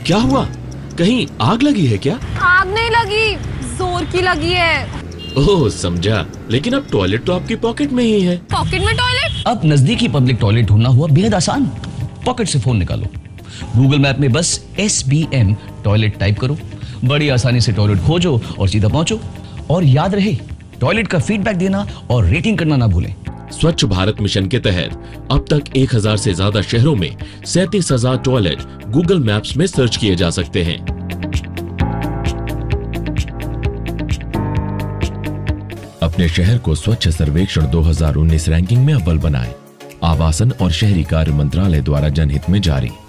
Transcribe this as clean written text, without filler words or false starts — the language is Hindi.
क्या हुआ? कहीं आग लगी है क्या? आग नहीं लगी, जोर की लगी है। ओह समझा, लेकिन अब टॉयलेट तो आपकी पॉकेट में ही है। पॉकेट में टॉयलेट? अब नजदीकी पब्लिक टॉयलेट ढूंढना हुआ बेहद आसान। पॉकेट से फोन निकालो, गूगल मैप में बस SBM टॉयलेट टाइप करो, बड़ी आसानी से टॉयलेट खोजो और सीधा पहुंचो। और याद रहे, टॉयलेट का फीडबैक देना और रेटिंग करना ना भूलें। स्वच्छ भारत मिशन के तहत अब तक 1000 से ज्यादा शहरों में 37,000 टॉयलेट गूगल मैप्स में सर्च किए जा सकते हैं। अपने शहर को स्वच्छ सर्वेक्षण 2019 रैंकिंग में अव्वल बनाएं। आवासन और शहरी कार्य मंत्रालय द्वारा जनहित में जारी।